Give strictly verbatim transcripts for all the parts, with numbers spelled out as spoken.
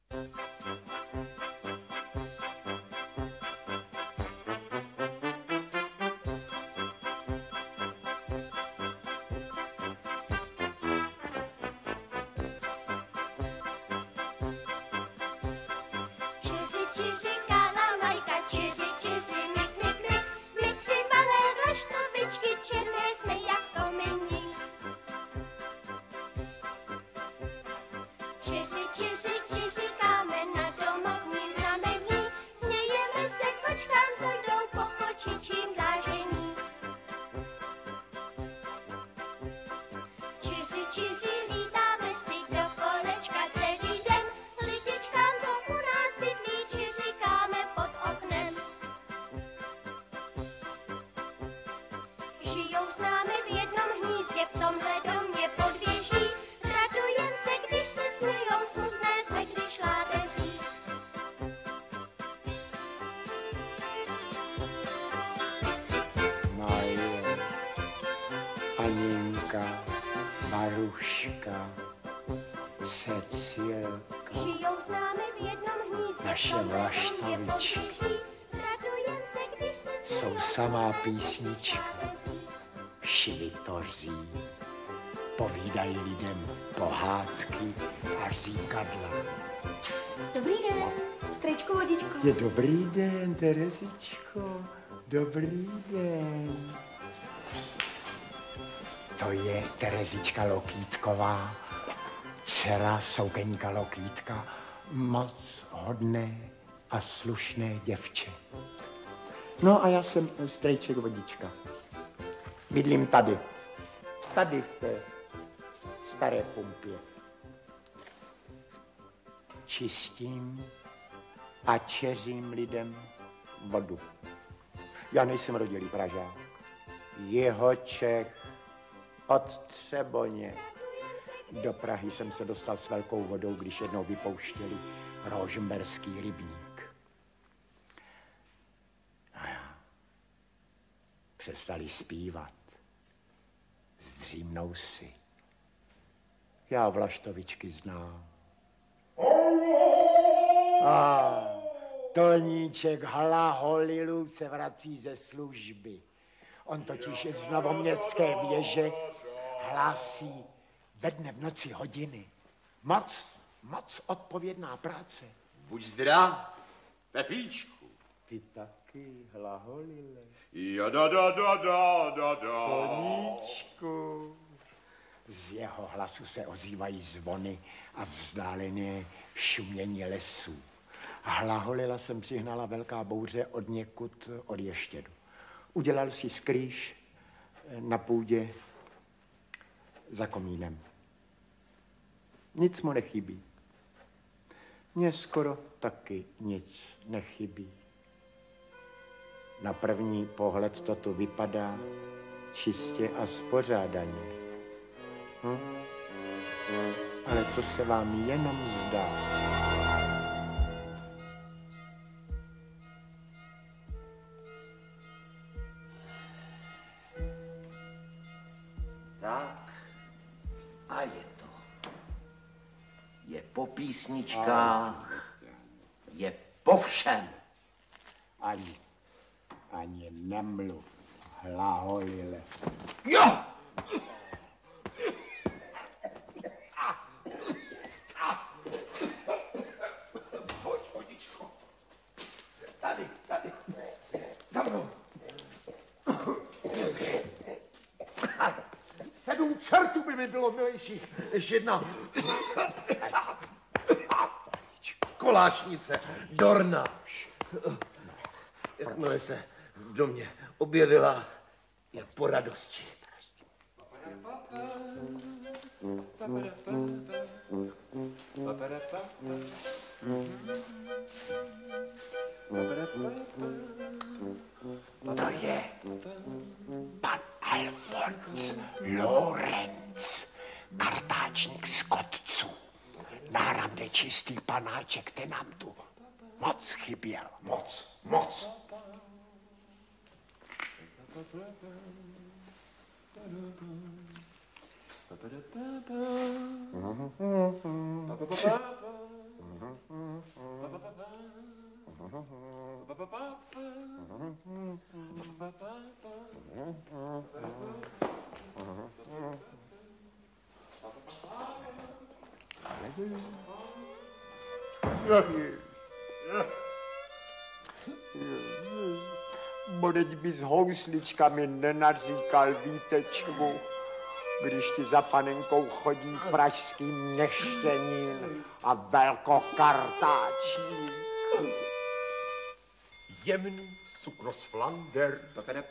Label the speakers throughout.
Speaker 1: Aninka, Maruška, Cecilka,
Speaker 2: žijou s námi v jednom hnízdě,
Speaker 1: naše vlaštavičky, jsou samá písnička, švitoří, povídají lidem pohádky a říkadla.
Speaker 2: Dobrý den, strejčku, vodičku.
Speaker 1: Je dobrý den, Terezičko, dobrý den. To je Terezička Lokýtková, dcera soukeníka Lokýtka, moc hodné a slušné děvče. No a já jsem strejček vodička. Bydlím tady, tady v té staré pumpě. Čistím a čeřím lidem vodu. Já nejsem rodilý Pražák, Jihočech, od Třeboně. Do Prahy jsem se dostal s velkou vodou, když jednou vypouštěli rožmberský rybník. A já přestali zpívat. Zdřímnou si. Já Vlaštovičky znám. A Toníček Hlaholilu se vrací ze služby. On totiž z Novoměstské věže hlásí ve dne v noci hodiny. Moc, moc odpovědná práce.
Speaker 3: Buď zdrav, Pepíčku.
Speaker 1: Ty taky, Hlaholile.
Speaker 3: Jo, da, da, da, da, da, da.
Speaker 1: Toníčku. Z jeho hlasu se ozývají zvony a vzdálené šumění lesů. Hlaholila jsem přihnala velká bouře od někud od Ještědu. Udělal si skrýš na půdě za komínem. Nic mu nechybí. Mně skoro taky nic nechybí. Na první pohled to tu vypadá čistě a spořádaně. Hm? Ale to se vám jenom zdá.
Speaker 3: Tak, a je to. Je po písničkách, je po všem.
Speaker 1: Ani, ani nemluv, Hlaholile.
Speaker 3: Jo! Pojď, vodičko. Tady, tady. Za mnou.
Speaker 4: Sedm čertů by mi bylo milejších než jedna koláčnice, Dorna. Jakmile se v domě objevila, je po radosti.
Speaker 1: To je pan Alfons Lorenc, kartáčník z Kotců. Náramde čistý panáček, ten nám tu moc chyběl.
Speaker 3: Moc, moc.
Speaker 1: Bodeť by s housličkami nenaříkal výtečku, když ti za panenkou chodí pražský měšťanin a velkokartáčník.
Speaker 3: Jemný sukno z Flander,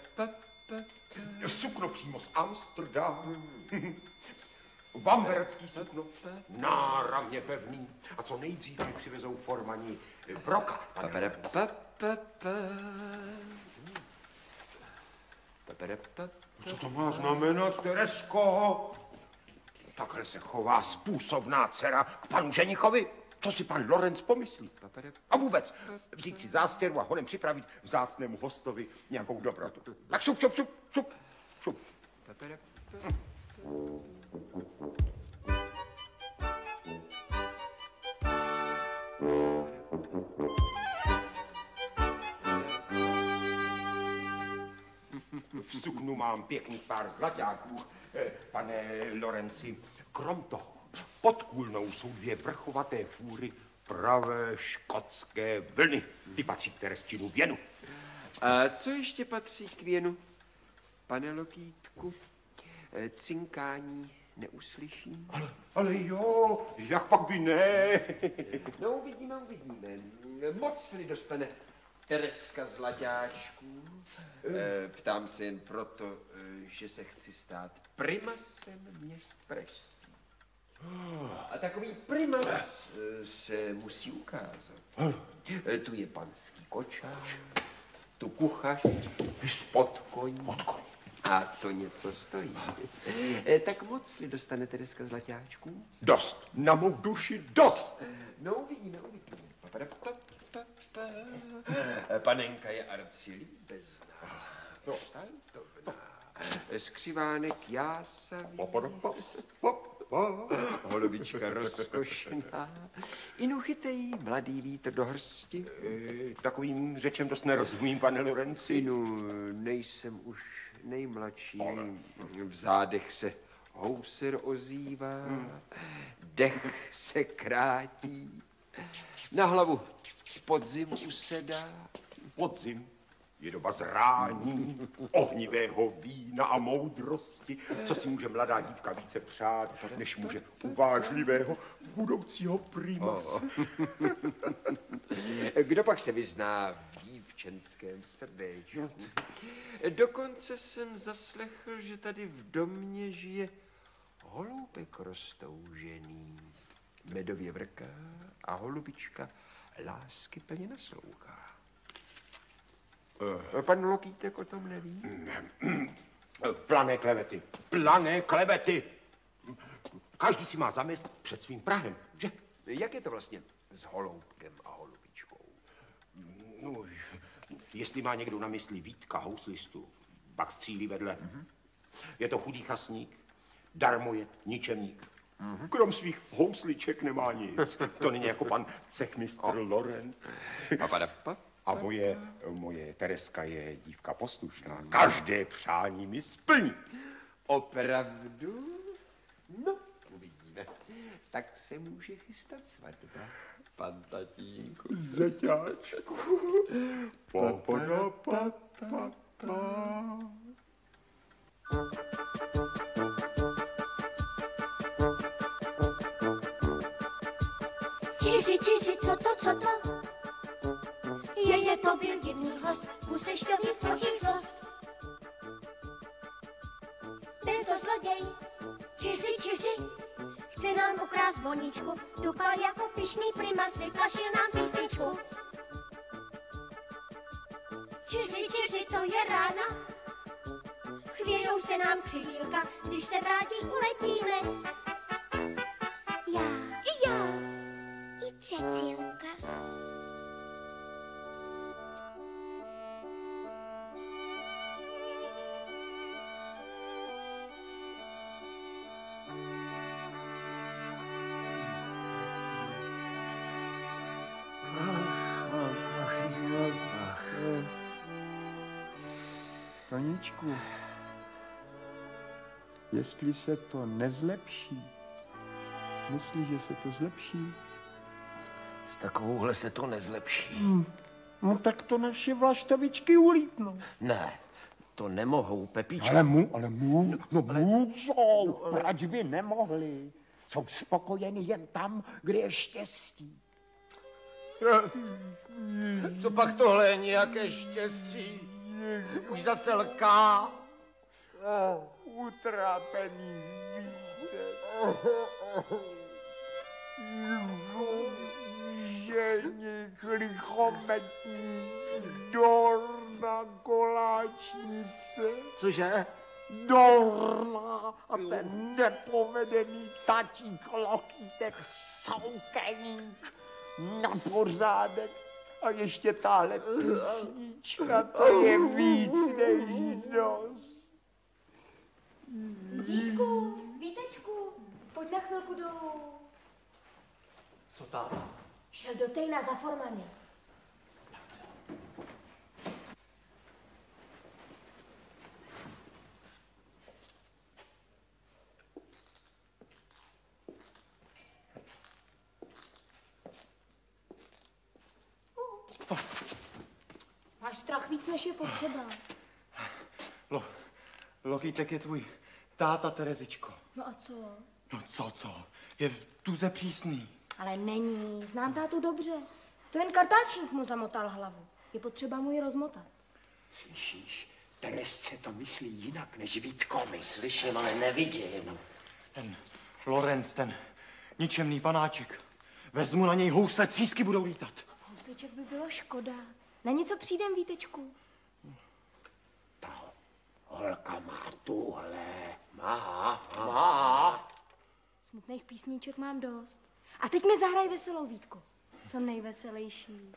Speaker 3: sukno přímo z Amsterdamu, vamberecký sukno, náramně pevný. A co nejdřív mi přivezou formani broka. Co to má znamenat, Teresko? Takhle se chová způsobná dcera k panu ženikovi. Co si pan Lorenc pomyslí? A vůbec vzít si zástěru a honem připravit vzácnému hostovi nějakou dobrotu. Tak šup, šup, šup, šup, šup. V suknu mám pěkný pár zlaťáků, pane Lorenci. Krom toho, pod kůlnou jsou dvě vrchovaté fůry pravé škotské vlny. Ty patří k Teresčinu věnu.
Speaker 5: A co ještě patří k věnu, pane Lokýtku? Cinkání neuslyším?
Speaker 3: Ale, ale jo, jak pak by ne?
Speaker 5: No, uvidíme, uvidíme. Moc-li dostane Tereska zlaťáčků. E, ptám se jen proto, že se chci stát primasem měst pražských. A takový primas se musí ukázat. E, tu je panský kočár, tu kuchař, pod koní.
Speaker 3: Pod koní.
Speaker 5: A to něco stojí. E, tak moc-li dostane Tereska zlaťáčků?
Speaker 3: Dost, na mou duši dost.
Speaker 5: No, uvidíme, uvidíme. Panenka je arcilíbezná, štajtovná, skřivánek jásavý, holubička rozkošná, inu chytej mladý vítr do hrsti.
Speaker 3: E, takovým řečem dost nerozumím, pane Lorenci.
Speaker 5: Inu, nejsem už nejmladší, v zádech se houser ozývá, dech se krátí, na hlavu podzim usedá.
Speaker 3: Podzim je doba zrání, ohnivého vína a moudrosti. Co si může mladá dívka více přát, než může uvážlivého budoucího primase.
Speaker 5: Kdo pak se vyzná v dívčenském srdéčku? Dokonce jsem zaslechl, že tady v domě žije holoubek roztoužený. Medově vrká a holubička lásky plně naslouchá. Uh. Pan Lokýtek o tom neví?
Speaker 3: Plané klevety, plané klevety. Každý si má zamést před svým prahem, že?
Speaker 5: Jak je to vlastně s holoubkem a holubičkou?
Speaker 3: No, jestli má někdo na mysli Vítka, houslistu, pak střílí vedle. Mm-hmm. Je to chudý chasník, darmojet, ničemník. Mm-hmm. Krom svých housliček nemá nic. To není jako pan cechmistr oh. Lorenc. A moje, moje Tereska je dívka poslušná. Každé přání mi splní.
Speaker 5: Opravdu? No, uvidíme. Tak se může chystat svatba, pan tatínku.
Speaker 3: Zeťáčku. Pa, pa, pa, pa, pa.
Speaker 2: Čiři, čiři, co to, co to? Je, je, to byl divný host, pusešťový fločích zlost. Byl to zloděj, čiři, čiři, chce nám ukrást voničku, dupal jako pyšný primas, vyplašil nám písničku. Čiři, čiři, to je rána, chvějou se nám křivílka, když se vrátí, uletíme. Já, i já, i Cecilka.
Speaker 1: Ah. Roničku, jestli se to nezlepší, myslíš, že se to zlepší?
Speaker 4: S takovouhle se to nezlepší.
Speaker 1: Hmm. No tak to naše vlaštovičky ulítnou.
Speaker 4: Ne, to nemohou, Pepička.
Speaker 1: Ale mu, ale mu, no, no ale, můžou, no, ale... proč by nemohli? Jsou spokojeni jen tam, kde je štěstí.
Speaker 4: Co pak tohle je nějaké štěstí? Už zase lká.
Speaker 1: Utrápený Vítek. Ženich lichometní Dorna koláčnice.
Speaker 4: Cože?
Speaker 1: Dorna a ten nepovedený tatík Lokýtek Soukeník na pořádek. A ještě tahle písnička, to je víc než dost.
Speaker 2: Vítku, Vítečku, pojď na chvilku dolů.
Speaker 4: Co táta?
Speaker 2: Šel do Tejna za formany. Máš strach víc, než je potřeba.
Speaker 6: Lo, Lokýtek je tvůj táta, Terezičko.
Speaker 2: No a co?
Speaker 6: No co, co? Je v tuze přísný.
Speaker 2: Ale není, znám tátu dobře. To jen kartáčník mu zamotal hlavu. Je potřeba mu ji rozmotat.
Speaker 1: Slyšíš, Teresce to myslí jinak než Vítkovi.
Speaker 4: Slyším, ale nevidím.
Speaker 6: Ten Lorenz, ten ničemný panáček. Vezmu na něj housle, třísky budou lítat.
Speaker 2: Housliček by bylo škoda. Na něco přijdem, Vítečku.
Speaker 1: Ta holka má tuhle. Má, má.
Speaker 2: Smutných písníček mám dost. A teď mi zahraj veselou, Vítku. Co nejveselější.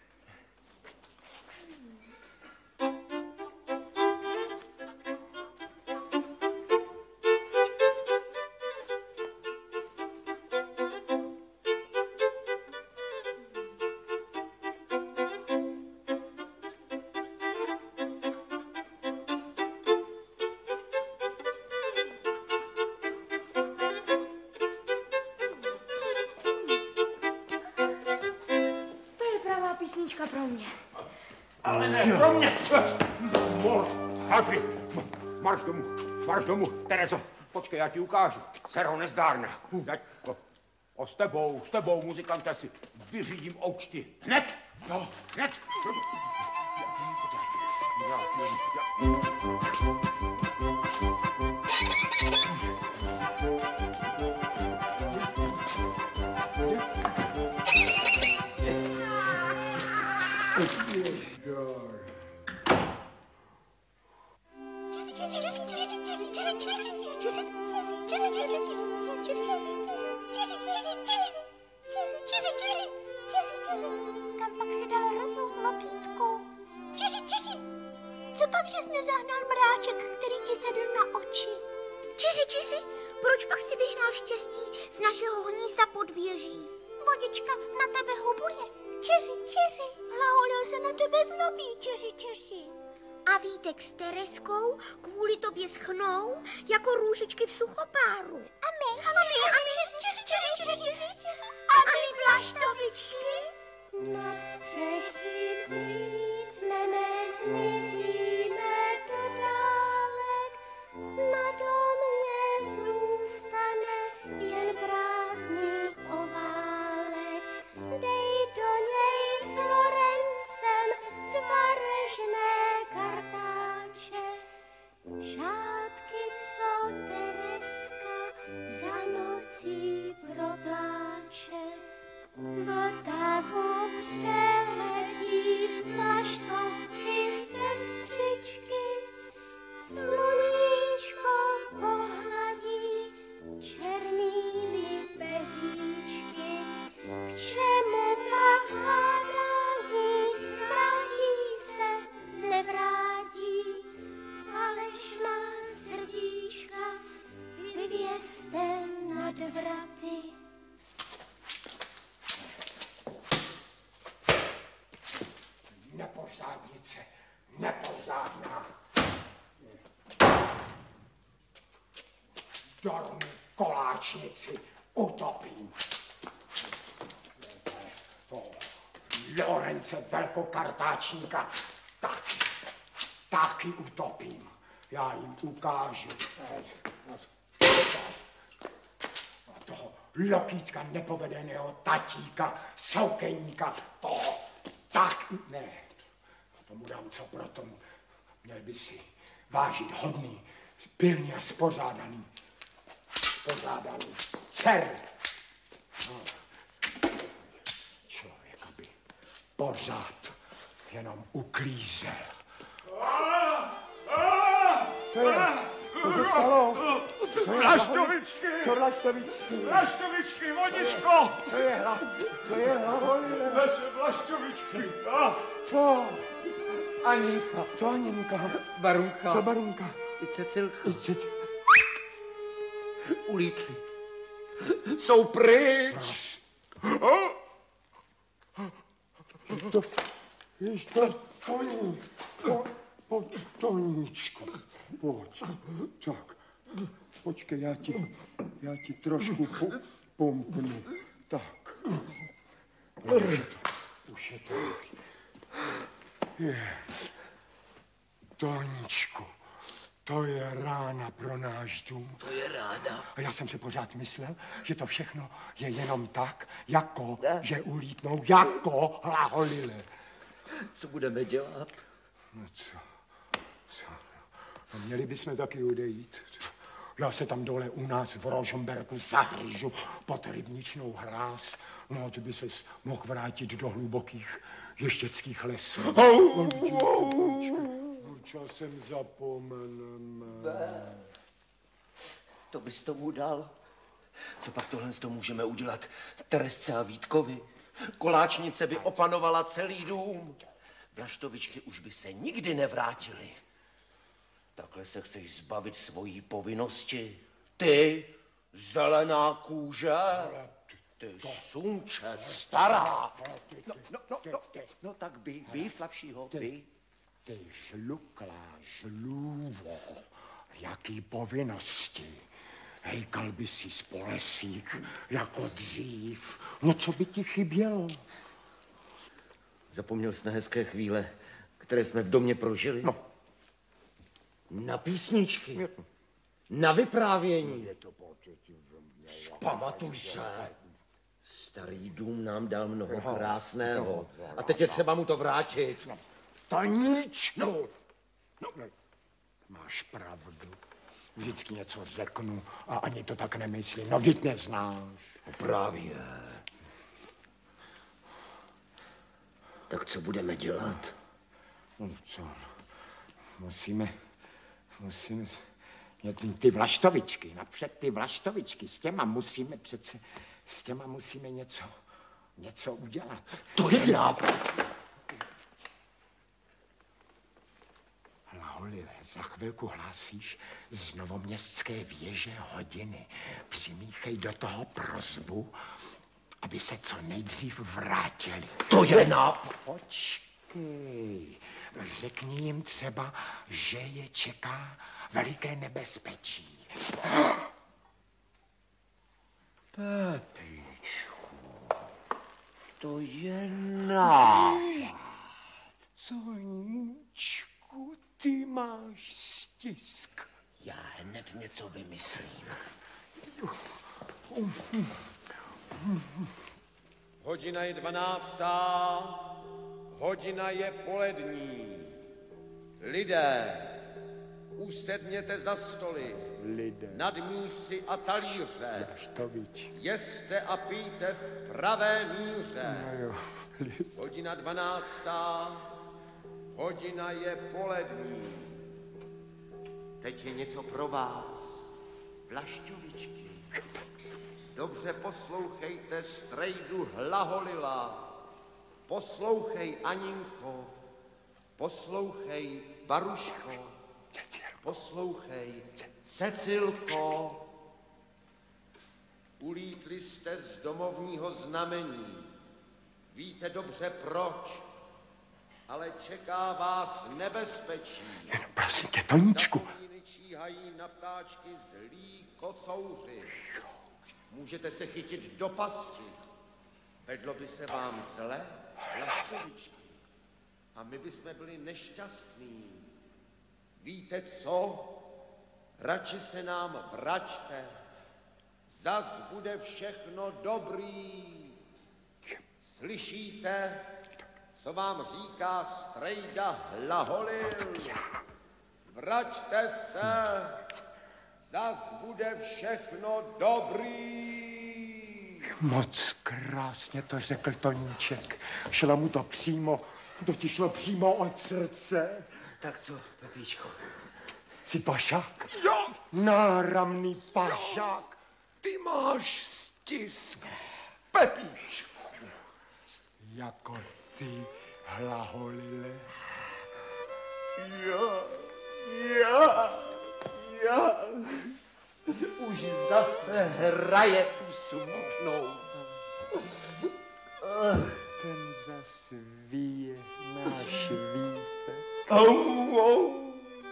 Speaker 2: Písnička pro mě.
Speaker 3: Ale ne pro mě. Harpy, marš domů, marš domů. Terezo, počkej, já ti ukážu. Dcero nezdárná. O, o, s tebou, s tebou, muzikante, si vyřídím oučty. Hned, no, hned.
Speaker 2: Kam pak si dal rozum, Lokýtku? Čiži, čiži, co pak, že jsi nezahnal mráček, který ti sedl na oči? Čiži, čiži, proč pak si vyhnal štěstí z našeho hnízda pod věží? Vodička na tebe hubuje. Čiži, čiži, hlaholil se na tebe zlobí, čiži, čiži. A Vítek s Tereskou kvůli tobě schnou jako růžičky v suchopáru. A my, a my, a my, čiži, čiži, čiži, čiži, a my vlaštovičky. Nad střechy vzlítneme, zmizíme do dálek, na domě zůstane jen prázdný oválek. Dej do něj s Lorencem dva režné kartáče, šátky, co Tereska za nocí propláče. Vltavu přeletí vlaštovky sestřičky, sluníčko pohladí černými peříčky. K čemu pak hádání, vrátí se, nevrátí, falešná srdíčka, vyvěste nad vraty.
Speaker 1: Nepořádnice, nepořádná. Dormu koláčnici utopím. To Lorence velkokartáčníka taky, taky utopím. Já jim ukážu. A toho Lokítka nepovedeného tatíka, soukeníka, toho tak ne. Tomu dám co pro tomu. Měl by si vážit hodný, pilně a spořádaný, spořádaný dcer. No. Člověk, aby pořád jenom uklízel. Co je? Co se stalo?
Speaker 3: Vlaštovičky!
Speaker 1: Co Vlaštovičky?
Speaker 3: Vlaštovičky, vodičko!
Speaker 1: Co je hla? Co je Hlaholile?
Speaker 3: Naše Vlaštovičky! A
Speaker 1: Co?
Speaker 4: Aninka,
Speaker 1: Co Aninka?
Speaker 4: Barunka,
Speaker 1: Co Barunka?
Speaker 4: i Cecilka
Speaker 1: I Cec...
Speaker 4: ulítli. Jsou pryč.
Speaker 1: To, víš, to, Toní, to, po, Toníčku, pojď, tak, počkej, já ti, já ti trošku pu, pumpnu, tak, už je to, už je to, je, Toníčku, to je rána pro náš dům.
Speaker 4: To je ráda.
Speaker 1: A já jsem si pořád myslel, že to všechno je jenom tak, jako, že ulítnou jako Hlaholile.
Speaker 4: Co budeme dělat?
Speaker 1: No co? Co? No měli bychom taky odejít. Já se tam dole u nás v Rožmberku zahryžu pod rybničnou hráz. No, ty by ses mohl vrátit do hlubokých ještěckých lesů. No, no, časem zapomeneme.
Speaker 4: To bys tomu dal. Co pak tohle to můžeme udělat Teresce a Vítkovi? Koláčnice by opanovala celý dům. Vlaštovičky už by se nikdy nevrátily. Takhle se chceš zbavit svojí povinnosti? Ty, zelená kůže, ty sunče, stará. No, no, no, no, no tak by, by slabšího, by.
Speaker 1: Ty žluklá žlůvo, jaký povinnosti. Hejkal by si z polesík jako dřív. No co by ti chybělo?
Speaker 4: Zapomněl jsi na hezké chvíle, které jsme v domě prožili?
Speaker 1: No.
Speaker 4: Na písničky, na vyprávění. Pamatuj se. Starý dům nám dal mnoho krásného. A teď je třeba mu to vrátit.
Speaker 1: Toníčku! No. No. Máš pravdu. Vždycky něco řeknu a ani to tak nemyslím. No, vždyť neznáš.
Speaker 4: No právě. Tak co budeme dělat?
Speaker 1: No co? Musíme, musíme, ty Vlaštovičky, napřed ty Vlaštovičky, s těma musíme přece, s těma musíme něco, něco udělat.
Speaker 4: To je nápad.
Speaker 1: Hlaholile, za chvilku hlásíš z novoměstské věže hodiny. Přimíchej do toho prosbu, aby se co nejdřív vrátili.
Speaker 4: To je nápad.
Speaker 1: Počkej, řekni jim třeba, že je čeká veliké nebezpečí. Pepičku,
Speaker 4: To je nápad.
Speaker 1: Toníčku, ty máš stisk.
Speaker 4: Já hned něco vymyslím.
Speaker 5: Hodina je dvanáctá, hodina je polední. Lidé, usedněte za stoly,
Speaker 1: Lidé.
Speaker 5: nad mísy a talíře.
Speaker 1: Vlaštovič.
Speaker 5: Jeste a pijte v pravé míře.
Speaker 1: No jo, lid.
Speaker 5: Hodina dvanáctá, hodina je polední.
Speaker 4: Teď je něco pro vás. Vlašťovičky.
Speaker 5: Dobře poslouchejte strejdu Hlaholila. Poslouchej, Aninko. Poslouchej, Baruško. Poslouchej, Cecilko. Ulítli jste z domovního znamení. Víte dobře proč, ale čeká vás nebezpečí.
Speaker 1: Jenom prosím tě, Toníčku,
Speaker 4: číhají na ptáčky zlí kocouři. Můžete se chytit do pasti. Vedlo by se vám zle, lastovičky. A my bychom byli nešťastní. Víte co? Radši se nám vraťte. Zas bude všechno dobrý. Slyšíte, co vám říká strejda Hlaholil? Vraťte se, zas bude všechno dobrý.
Speaker 1: Moc krásně to řekl Toníček. Šlo mu to přímo, to ti šlo přímo od srdce.
Speaker 4: Tak co, Pepíčko?
Speaker 1: Jsi pašák?
Speaker 3: Jo!
Speaker 1: Náramný pašák.
Speaker 3: Jo. Ty máš stisk, Pepíčku.
Speaker 1: Jako ty, Hlaholile.
Speaker 4: Já, já, já. Už zase hraje tu smutnou.
Speaker 1: Ten zas víje náš vítek.
Speaker 4: Au, au.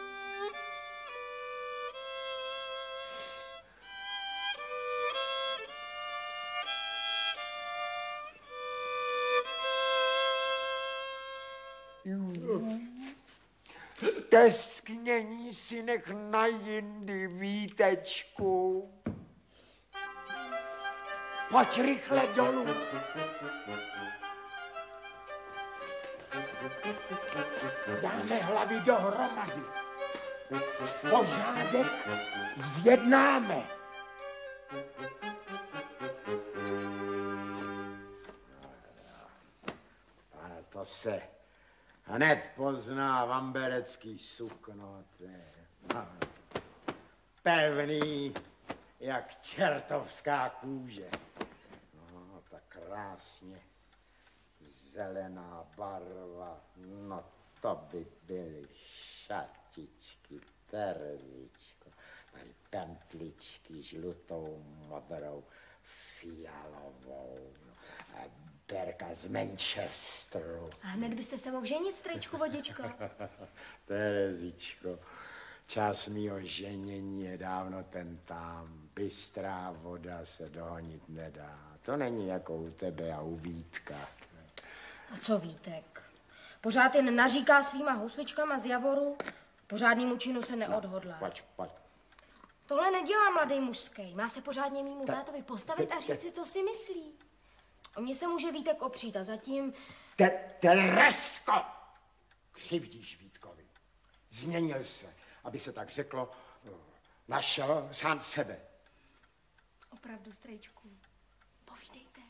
Speaker 1: Tesknění si nech na jindy, Vítečku. Pojď rychle dolů. Dáme hlavy dohromady. Pořádek zjednáme.
Speaker 7: Ale to se hned pozná vamberecký sukno. No, pevný, jak čertovská kůže. No, tak krásně. Zelená barva. No, to by byly šatičky, Terezičko. Tady pempličky žlutou, modrou, fialovou. Berka z Manchesteru.
Speaker 2: A hned byste se mohl ženit, strejčku Vodičko.
Speaker 7: Terezičko, čas mýho ženění je dávno ten tam. Bystrá voda se dohonit nedá. To není jako u tebe a u Vítka.
Speaker 2: A co Vítek? Pořád jen naříká svýma housličkama z Javoru, pořádnýmu činu se neodhodlá.
Speaker 7: No, pojď, pojď.
Speaker 2: Tohle nedělá mladý mužský. Má se pořádně mýmu tátovi postavit a říct si, co si myslí. O mě se může Vítek opřít a zatím...
Speaker 1: Teresko! Křivdíš Vítkovi. Změnil se, aby se tak řeklo, našel sám sebe.
Speaker 2: Opravdu, strejčku, povídejte.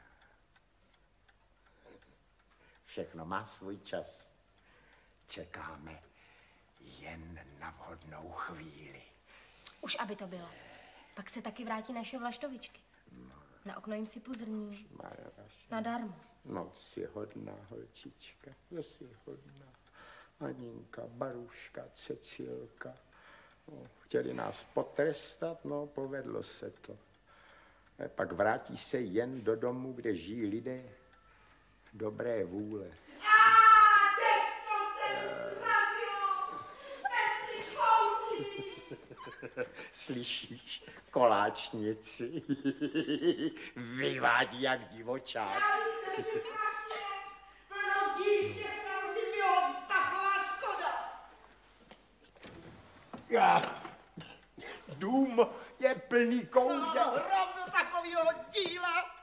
Speaker 7: Všechno má svůj čas. Čekáme jen na vhodnou chvíli.
Speaker 2: Už aby to bylo. Pak se taky vrátí naše vlaštovičky. Na okno jim sypu zrní. Nadarmo.
Speaker 7: No, jsi hodná holčička, jsi hodná. Aninka, Baruška, Cecilka. No, chtěli nás potrestat, no, povedlo se to. A pak vrátí se jen do domu, kde žijí lidé dobré vůle. Slyšíš, koláčnici vyvádí jak divočák.
Speaker 8: Já už se říkám, plnou díště zkazí mi ho, taková škoda.
Speaker 1: Já, dům je plný kouře.
Speaker 8: No, rovno takovýho díla.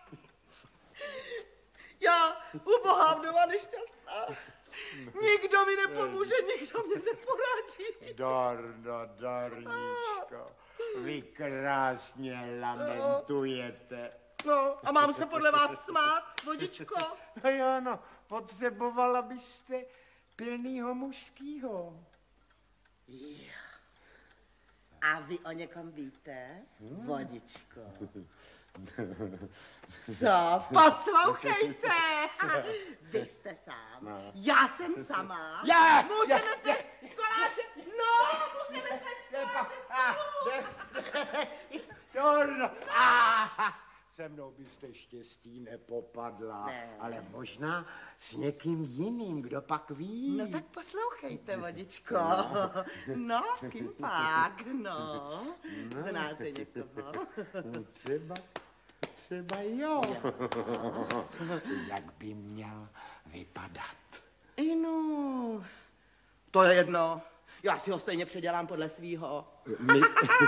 Speaker 8: Já ubohám doma nešťastná. Nikdo mi nepomůže, nikdo mě neporadí.
Speaker 7: Dorno, Dorničko, vy krásně lamentujete.
Speaker 8: No, a mám se podle vás smát, Vodičko?
Speaker 7: No jo, no, potřebovala byste pilnýho mužskýho.
Speaker 8: A vy o někom víte, Vodičko? Co? Poslouchejte! Vy jste sám, no. Já jsem sama.
Speaker 7: Já!
Speaker 8: Můžeme pít koláče, no, můžeme pít koláče.
Speaker 7: Dorno, se mnou byste štěstí nepopadla,
Speaker 8: Ne.
Speaker 7: ale možná s někým jiným, kdo pak ví.
Speaker 8: No tak poslouchejte, vodičko. No, s kým pak, no. Znáte někoho?
Speaker 7: Třeba, třeba jo. Jak by měl vypadat?
Speaker 8: No, to je jedno. Já si ho stejně předělám podle svýho.
Speaker 7: My...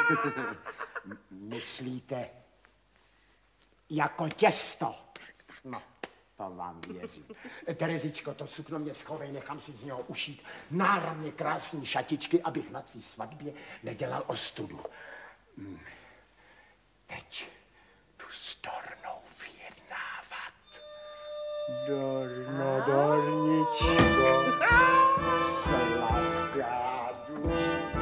Speaker 7: Myslíte jako těsto? No, to vám věřím. Terezičko, to sukno mě schovej, nechám si z něho ušít náramně krásný šatičky, abych na tvý svatbě nedělal ostudu. Hm. Teď jdu s Dornou vyjednávat. Dorno, Dorničko, sladká duša.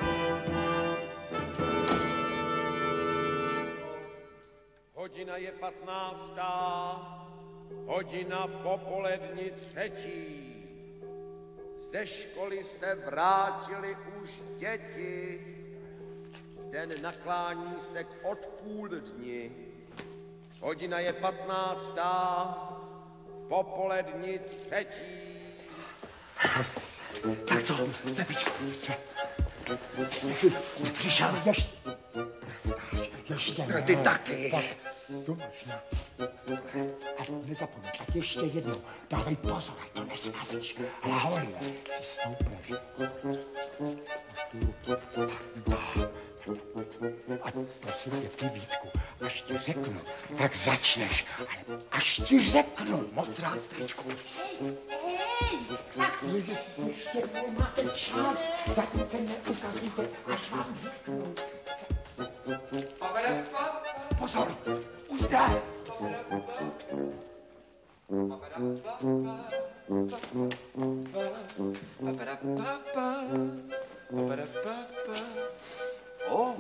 Speaker 9: Hodina je patnáctá, hodina popolední třetí. Ze školy se vrátili už děti. Den naklání se k odpoledni. Hodina je patnáctá, popolední třetí.
Speaker 7: Tak co, Pepičko? Už přišel. Ještě. Ještě ne.
Speaker 4: Ty taky.
Speaker 7: Tak, tu možná. A nezapomeň, tak ještě jednou. Dávej pozor, ať to neskazíš. Ale Holio, si stoupneš. A prosím tě, ty Vítku, až ti řeknu, tak začneš. Ale až ti řeknu, moc rád, stričku.
Speaker 2: Hej, hej, tak
Speaker 7: Ještě nemáte čas, zatím se neukazujte, až vám řeknu. Pozor, už jde.
Speaker 5: O,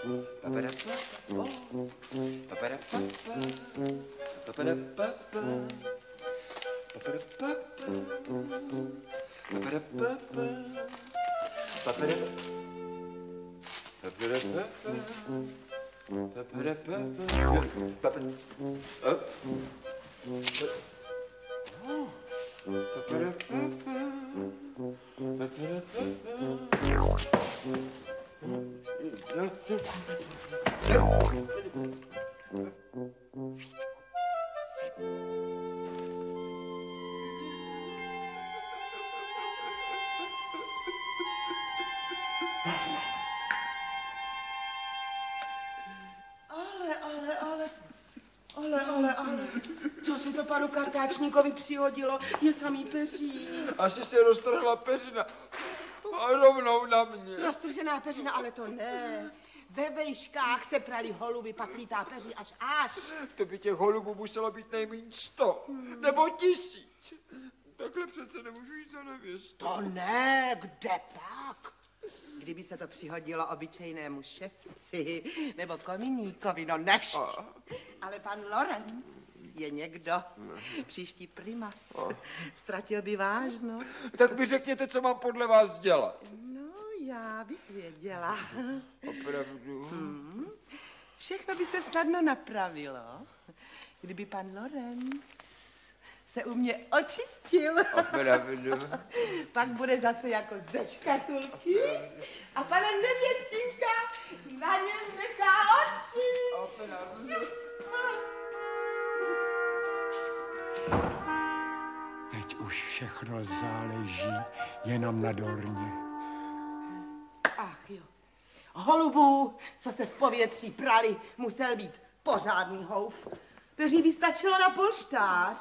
Speaker 8: Ale, ale, ale, ale, ale, ale, co se to panu kartáčníkovi přihodilo, je samý peří.
Speaker 5: Asi se roztrhla peřina a rovnou na mě.
Speaker 8: Roztržená peřina, ale to ne. Ve vejškách se prali holuby, pak lítá peří až až.
Speaker 5: To by těch holubů muselo být nejméně sto, nebo tisíc. Takhle přece nemůžu jít za nevěstou.
Speaker 8: To ne, kde pak? Kdyby se to přihodilo obyčejnému ševci nebo kominíkovi, no než. Ale pan Lorenc je někdo, příští primas, ztratil by vážnost.
Speaker 5: Tak mi řekněte, co mám podle vás dělat.
Speaker 8: No, já bych věděla.
Speaker 5: Opravdu?
Speaker 8: Hmm. Všechno by se snadno napravilo, kdyby pan Lorenc se u mě očistil.
Speaker 5: Opravdu?
Speaker 8: Pak bude zase jako ze škatulky a pana nevěstinka na něm nechá oči.
Speaker 5: Opravdu?
Speaker 7: Teď už všechno záleží jenom na Dorně.
Speaker 8: Ach jo, holubů, co se v povětří prali, musel být pořádný houf. Peří by stačilo na polštář.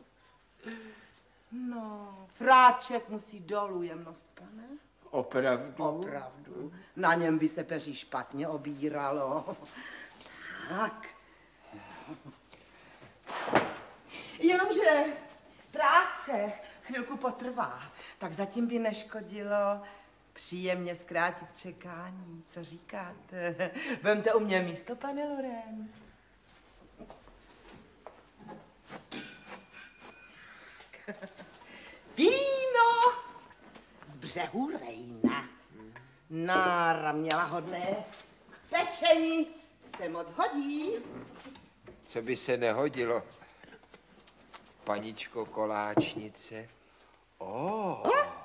Speaker 8: No, fráček musí dolů, jemnost, pane.
Speaker 5: Opravdu?
Speaker 8: Opravdu. Na něm by se peří špatně obíralo. Tak. Jenomže práce chvilku potrvá, tak zatím by neškodilo příjemně zkrátit čekání. Co říkáte? Vemte u mě místo, pane Lorenc. Víno z břehu Rejna. Náramně lahodné. Pečení se moc hodí.
Speaker 5: co by se nehodilo, paničko koláčnice. Oh.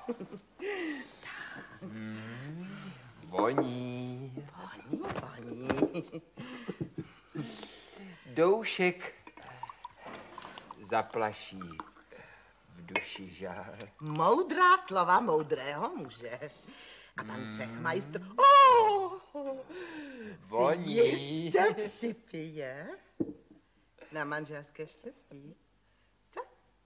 Speaker 5: Mm, voní.
Speaker 8: Voní, voní.
Speaker 5: Doušek zaplaší v duši žál.
Speaker 8: Moudrá slova moudrého muže. A pan cechmajstr, oh,
Speaker 5: voní.
Speaker 8: si jistě připije na manželské štěstí. Co?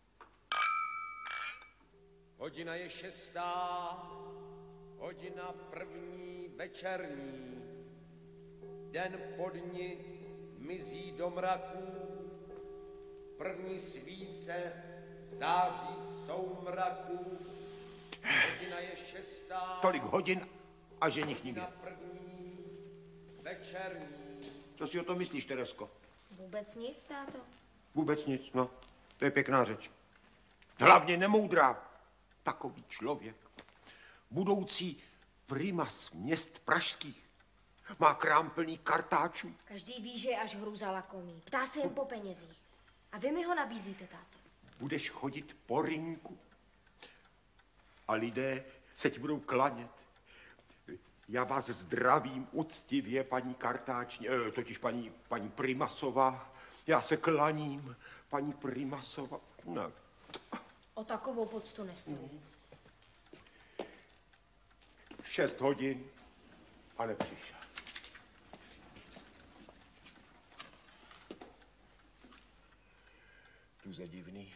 Speaker 9: Hodina je šestá, hodina první večerní. Den po dni mizí do mraků, první svíce září v soumraku. Hodina je šestá.
Speaker 3: Tolik hodin a ženich nikde.
Speaker 9: Hodina první večerní.
Speaker 3: Co si o tom myslíš, Teresko?
Speaker 2: Vůbec nic, táto.
Speaker 3: Vůbec nic, no. To je pěkná řeč. Hlavně nemoudrá. Takový člověk. Budoucí primas měst pražských. Má krám plný kartáčů.
Speaker 2: Každý ví, že je až hruza lakomý. Ptá se jen po penězích. A vy mi ho nabízíte, táto.
Speaker 3: Budeš chodit po rynku a lidé se ti budou klanět. Já vás zdravím uctivě, paní kartáčně, eh, totiž paní, paní Primasová. Já se klaním, paní Primasová. No.
Speaker 2: O takovou poctu nestojí.
Speaker 3: Šest hodin a nepřišel. Tu je divný.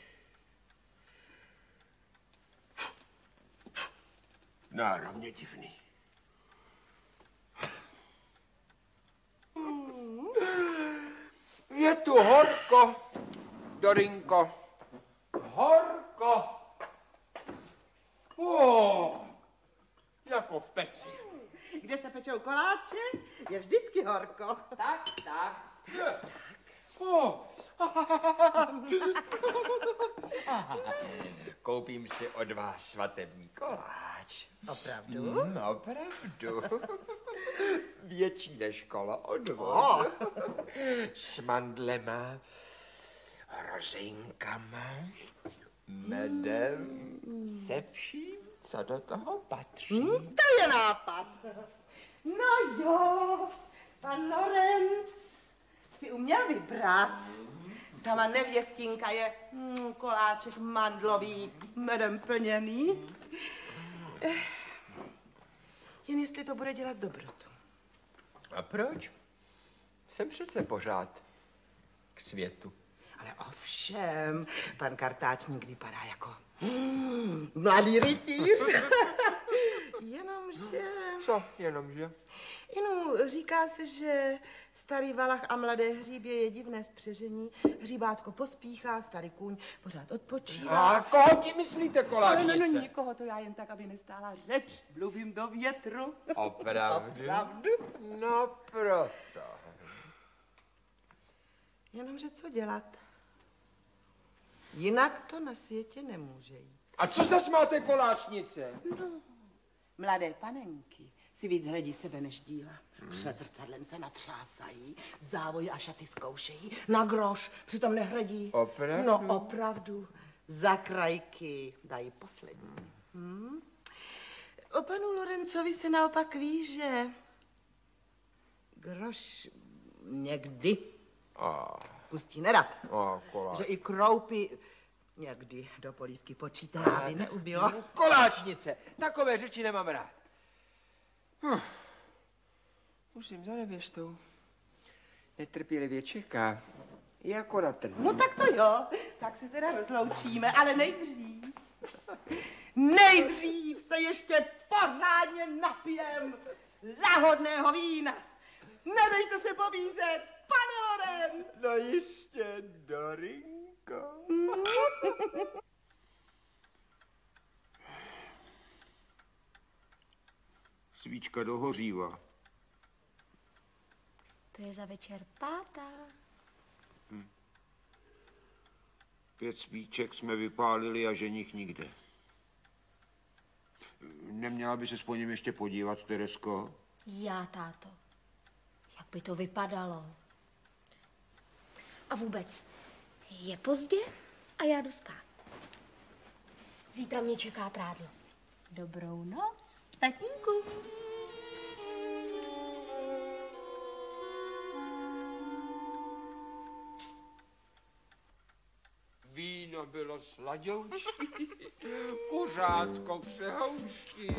Speaker 3: Náravně divný.
Speaker 5: Je tu horko, Dorinko. Horko.
Speaker 3: Oh, jako v peci.
Speaker 8: Kde se pečou koláče, je vždycky horko.
Speaker 5: Tak, tak.
Speaker 3: Oh.
Speaker 5: Koupím si od vás svatební koláč.
Speaker 8: Opravdu?
Speaker 5: Mm, opravdu. Větší než kolo odvodu.
Speaker 8: Oh.
Speaker 5: S mandlema, rozinkama, medem, se vším, co do toho patří.
Speaker 8: Hmm, to je nápad. No jo, pan Lorenc si uměl vybrat. Sama nevěstinka je mm, koláček mandlový, medem plněný. Eh, jen jestli to bude dělat dobrotu.
Speaker 5: A proč? Jsem přece pořád k světu.
Speaker 8: Ale ovšem, pan kartáčník vypadá jako mm, mladý rytíř. Jenomže...
Speaker 5: Co jenomže?
Speaker 8: Inu, říká se, že starý valach a mladé hříbě je divné spřežení. Hříbátko pospíchá, starý kůň pořád odpočívá.
Speaker 5: A koho ti myslíte, koláčnice?
Speaker 8: No, no, no, nikoho, to já jen tak, aby nestála řeč. Mluvím do větru.
Speaker 5: Opravdu?
Speaker 8: Opravdu?
Speaker 5: No proto.
Speaker 8: Jenomže co dělat? Jinak to na světě nemůže jít.
Speaker 5: A co zas máte, koláčnice?
Speaker 8: No, mladé panenky si víc hledí sebe než díla. Před zrcadlem se natřásají, závoje a šaty zkoušejí, na groš přitom nehledí.
Speaker 5: Opravdu?
Speaker 8: No opravdu, za krajky dají poslední. Hmm? O panu Lorencovi se naopak ví, že groš někdy
Speaker 5: A,
Speaker 8: pustí nerad.
Speaker 5: a koláč.
Speaker 8: Že i kroupy někdy do polívky počítá, aby neubylo.
Speaker 5: Koláčnice, takové řeči nemám rád. Hm. Musím za nevěstou. Netrpělivě čeká. Jako na trhu.
Speaker 8: No tak to jo, tak se teda rozloučíme, ale nejdřív. Nejdřív se ještě pořádně napijem lahodného vína. Nedejte se pobízet, pane Lorenc.
Speaker 5: No jistě, Dorinko.
Speaker 3: Svíčka dohořívá.
Speaker 2: To je za večer pátá.
Speaker 3: Hm. Pět svíček jsme vypálili a ženich nikde. Neměla by se po něm ještě podívat, Teresko?
Speaker 2: Já, táto. Jak by to vypadalo? A vůbec, je pozdě a já jdu spát. Zítra mě čeká prádlo. Dobrou noc, tatínku.
Speaker 5: Víno bylo sladoučky, kuřátko přehoušky.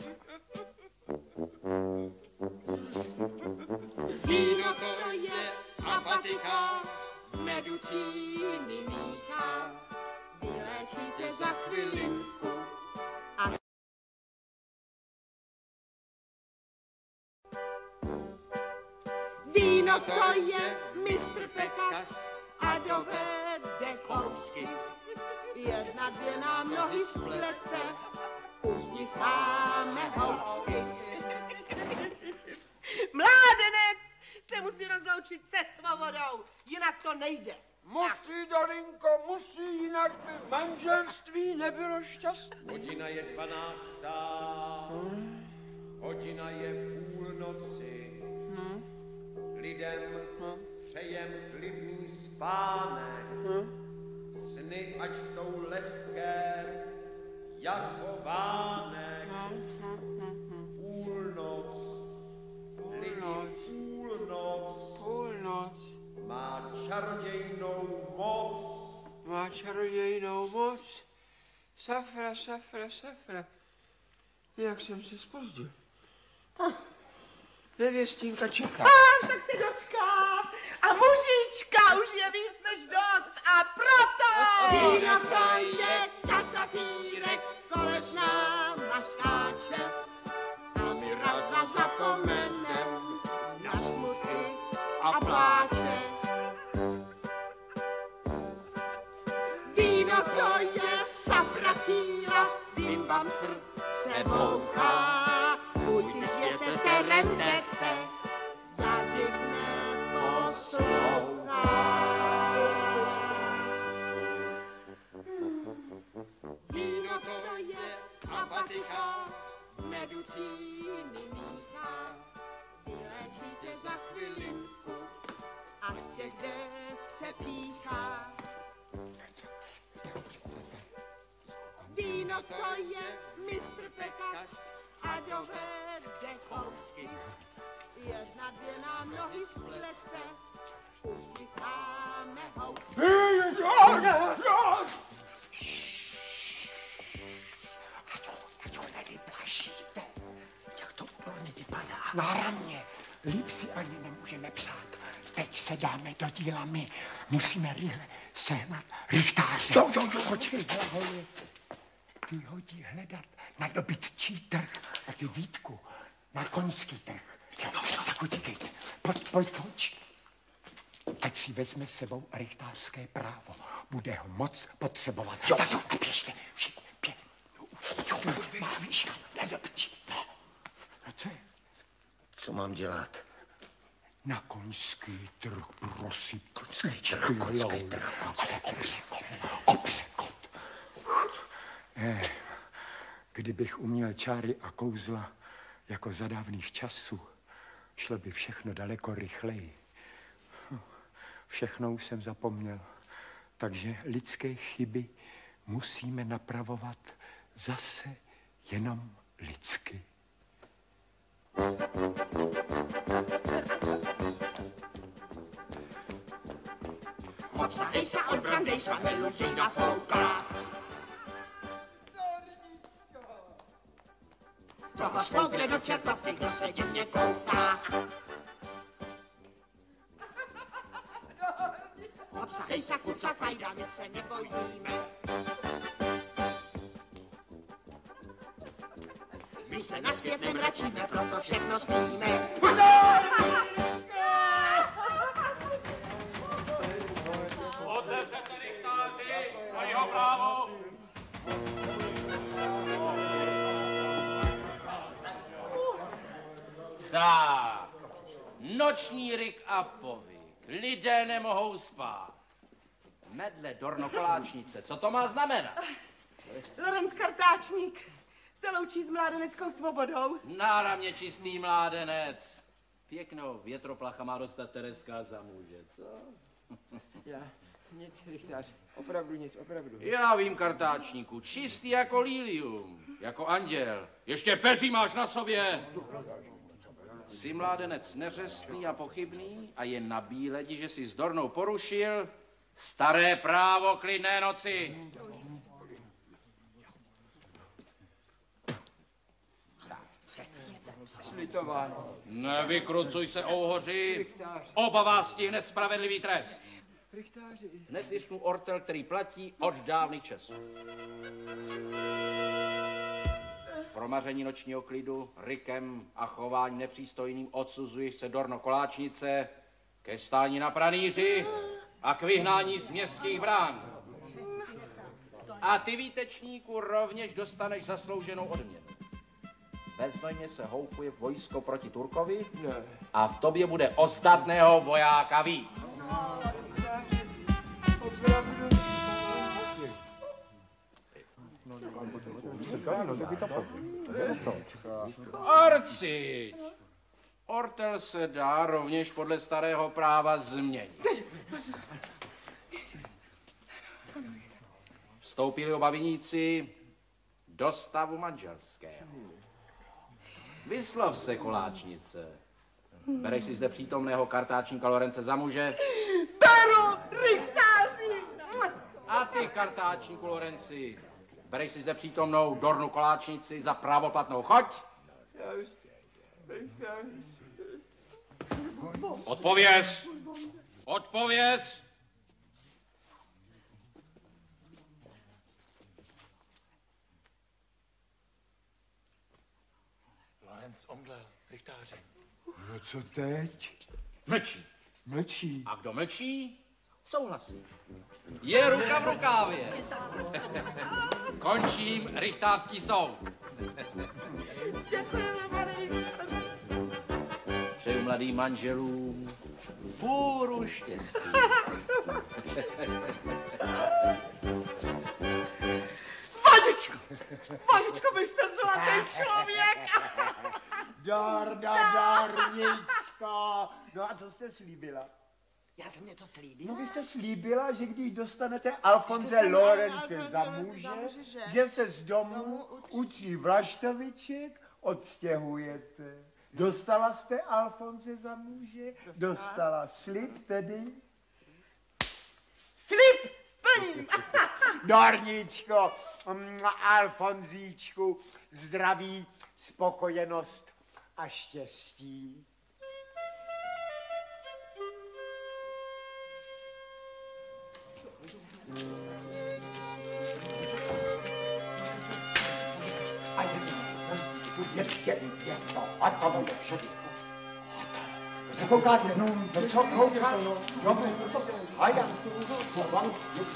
Speaker 5: Víno to je apatika, medicíny míchá, vyléčí tě za chvilinku. A víno to je mistr pekař a dovede kousky. Jedna, dvě nám nohy splete, už z nich máme housky.
Speaker 8: Mládenec se musí rozloučit se svobodou, jinak to nejde.
Speaker 5: Musí, Dorinko, musí, jinak by manželství nebylo šťastné.
Speaker 9: Hodina je dvanáctá, hodina je půlnoci. Lidem přejem klidný spánek. Sny, ať jsou lehké, jako vánek. Půlnoc, lidi, půlnoc,
Speaker 5: Půlnoc
Speaker 9: má čarodějnou moc.
Speaker 5: má čarodějnou moc. Safra, safra, safra. Jak jsem se zpozdil. Ah, nevěstínka čeká.
Speaker 8: A však se dočká. A mužička už je víc než dost. A proto víno to je kacafírek, kolesná maskáče. A my raz dva zapomenem na smuty a pláče. Víno to je safra síla, vím vám srdce bouchá. Buď světete, rendete, jazyk neposlouchá. Víno to je apatika, medicíny míchá. Vyléčí tě za chvilinku, ať tě devce píchá. Víno to je mistr pekař a dovede kousky. Jedna, dvě nám nohy splete, už z nich máme housky.
Speaker 1: Raďo, nevyplašíte. Jak to údorně vypadá. Náramně. Líp si ani nemůžeme psát. Teď se dáme do díla my. Musíme rychle sehnat rychtáře. Jo, jo, jo, počkej, hlaholi. Ty hodí hledat na dobytčí trh a ty Vítku na koňský trh. Jo, jo, tak utíkejte. Pojď, pojď, pojď. Ať si vezme s sebou rychtářské právo. Bude ho moc potřebovat. Jo, tak jo, a běžte. Všichni, běž. Jo, má výška, na dobytčí. No. A co je?
Speaker 4: Co mám dělat?
Speaker 1: Na koňský trh, prosím.
Speaker 4: Koňský trh, koňský trh.
Speaker 1: Ale obsekot, obsekot. Eh, kdybych uměl čáry a kouzla jako za dávných časů, šlo by všechno daleko rychleji. Všechno už jsem zapomněl, takže lidské chyby musíme napravovat zase jenom lidsky.
Speaker 8: Obsahej se, odbrandej se, melužina fouká. Toho smoukne do čertovky, kdo se divně kouká. Obsahej se, kuca fajda, my se nebojíme. My se na svět nemračíme, proto všechno smíme.
Speaker 10: Otevřete rychtáři, a jeho právo.
Speaker 11: Tak, noční ryk a povyk, lidé nemohou spát. Medle dornokoláčnice, co to má znamenat?
Speaker 8: Lorenc Kartáčník se loučí s mládeneckou svobodou.
Speaker 11: Náramně čistý mládenec. Pěknou větroplacha má dostat Tereska za muže, co?
Speaker 5: Já nic, rychtář. Opravdu nic, opravdu.
Speaker 11: Já vím, kartáčníku, čistý jako lilium, jako anděl. Ještě peří máš na sobě. Jsi mládenec neřestný a pochybný a je na bíledi, že jsi s Dornou porušil staré právo klidné noci.
Speaker 5: Slitování.
Speaker 11: Nevykrucuj se, ouhoři. Oba vás stihne spravedlivý trest.
Speaker 5: Rychtáři.
Speaker 11: Hned vyšnu ortel, který platí od dávných časů. Promaření nočního klidu, rykem a chování nepřístojným odsuzuješ se, Dorno Koláčnice, ke stání na pranýři a k vyhnání z městských brán. A ty, výtečníku, rovněž dostaneš zaslouženou odměnu. Beznojmě se houfuje vojsko proti Turkovi a v tobě bude ostatného vojáka víc. Arciť! Ortel se dá rovněž podle starého práva změnit. Vstoupili oba viníci do stavu manželského. Vyslov se, Koláčnice. Bereš si zde přítomného kartáčníka Lorence za muže?
Speaker 8: Beru, rychtáři!
Speaker 11: A ty, kartáčníku Lorenci, bereš si zde přítomnou Dornu Koláčnici za právoplatnou choď? Odpověz! Odpověz!
Speaker 6: Lorenc omdlel, rychtáři.
Speaker 1: No co teď?
Speaker 11: Mlčí.
Speaker 1: Mlčí.
Speaker 11: A kdo mlčí, souhlasí. Je ruka v rukávě. Končím rychtářský soud. Přeju mladým manželům fůru štěstí.
Speaker 8: Vaničko, Vaničko, vy jste zlatý člověk.
Speaker 7: Dorda, Dorničko. No a co jste slíbila?
Speaker 8: Já jsem něco slíbila.
Speaker 7: No vy jste slíbila, že když dostanete Alfonze Lorence za muže, že se z domu učí Vlaštoviček odstěhujete. Dostala jste Alfonze za muže? Dostala slib tedy?
Speaker 8: Slib splním.
Speaker 7: Dorničko, Alfonzíčku, zdraví, spokojenost a štěstí.
Speaker 1: A je to, je, je, je to, a to je všechno. Co koukáte? No, no co koukáte? No, a já, co vám,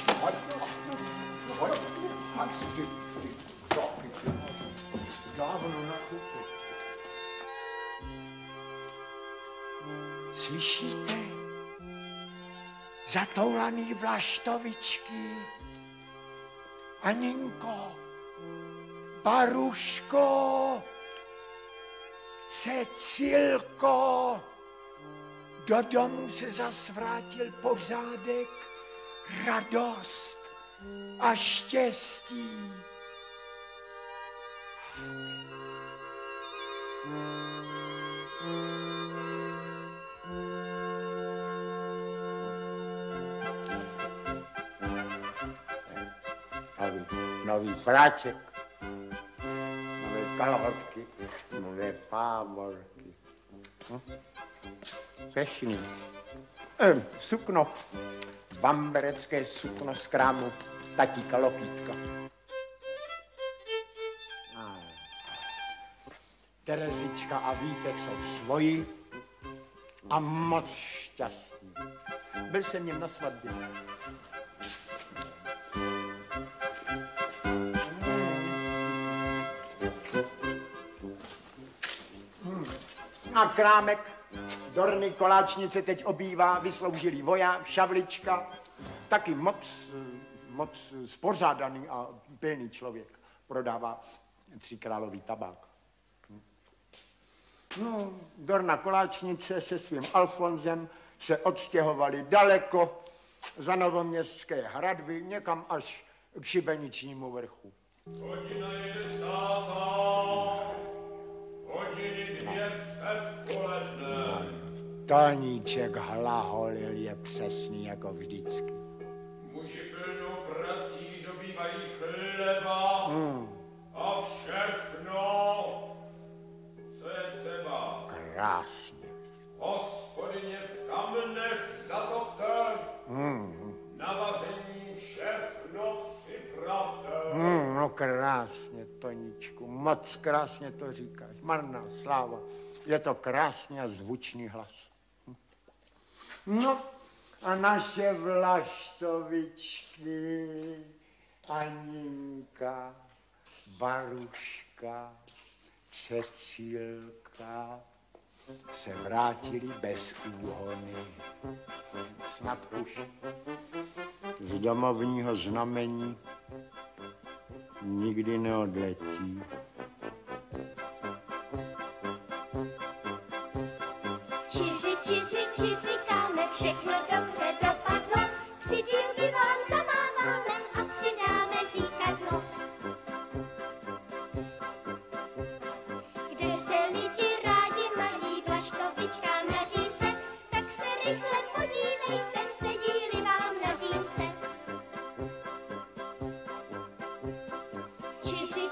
Speaker 1: pojď, a si ty, ty, troky, dávno na kupu.
Speaker 7: Slyšíte? Zatoulaný Vlaštovičky. Aninko, Baruško, Cecilko, do domu se zas vrátil pořádek, radost a štěstí.
Speaker 1: Nový práček, nové kalhotky, nové pávorky. Hm? Pěkný. Ehm, sukno, bamberecké sukno z krámu tatíka Lokýtka. Terezička a Vítek jsou svoji a moc šťastní. Byl jsem jim na svatbě. A Krámek Dorny Koláčnice teď obývá vysloužilý voják, šavlička, taky moc, moc spořádaný a pilný člověk. Prodává tříkrálový tabák. No, Dorna Koláčnice se svým Alfonzem se odstěhovali daleko
Speaker 7: za Novoměstské hradby, někam až k Šibeničnímu vrchu.
Speaker 9: Hodina je desátá, hodiny dvě předpoledne.
Speaker 7: Taníček hlaholil je přesný jako vždycky.
Speaker 9: Muži plnou prací dobývají chleba
Speaker 7: Hmm.
Speaker 9: a všechno, co je třeba.
Speaker 7: Krásně.
Speaker 9: Hospodyně v kamenech zatopte,
Speaker 7: Hmm.
Speaker 9: na vaření všechno připravte.
Speaker 7: Hmm, no krásně, Toníčku, moc krásně to říkáš. Marná sláva, je to krásný a zvučný hlas. Hm. No a naše Vlaštovičky, Aninka, Baruška, Cecílka se vrátili bez úhony. Snad už z domovního znamení nikdy neodletí.
Speaker 2: Čiři, čiři, čiřikáme, všechno dobře dopadlo. Při dílky vám zamáváme a přidáme říkadlo. Kde se lidi rádi malí Vlaštovičkám na říse, tak se rychle podívejte, sedí-li vám na říse. Čiři,